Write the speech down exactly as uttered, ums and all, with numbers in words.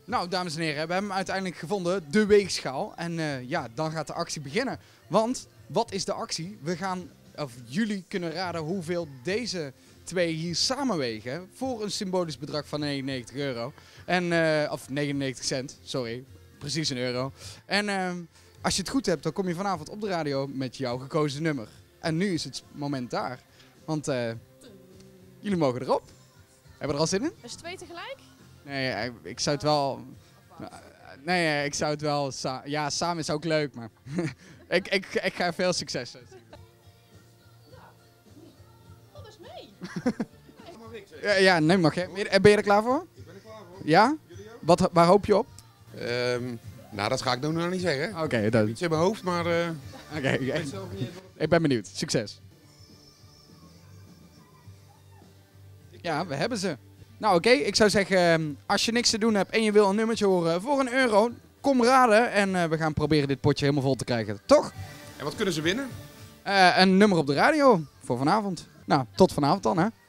Nou, dames en heren, we hebben hem uiteindelijk gevonden, de weegschaal. En uh, ja, dan gaat de actie beginnen. Want, wat is de actie? We gaan, of jullie kunnen raden hoeveel deze twee hier samenwegen voor een symbolisch bedrag van negenennegentig euro. En, uh, of negenennegentig cent, sorry, precies een euro. En uh, als je het goed hebt, dan kom je vanavond op de radio met jouw gekozen nummer. En nu is het moment daar, want uh, jullie mogen erop. Hebben we er al zin in? Is het twee tegelijk? Nee, ik zou het wel... Nee, ik zou het wel... Sa ja, samen is ook leuk, maar... ik, ik, ik ga veel succes wensen. Dat is mee. ja, ja, neem nog. Hè. Ben je er klaar voor? Ik ben er klaar voor. Ja? Wat, waar hoop je op? Um, nou, dat ga ik nog niet zeggen. Oké, okay, dat... Iets in mijn hoofd, maar... Uh, Oké, okay, okay. Ik ben benieuwd. Succes. Ja, we hebben ze. Nou oké, okay, ik zou zeggen, als je niks te doen hebt en je wil een nummertje horen voor een euro, kom raden en uh, we gaan proberen dit potje helemaal vol te krijgen, toch? En wat kunnen ze winnen? Uh, een nummer op de radio voor vanavond. Nou, tot vanavond dan hè.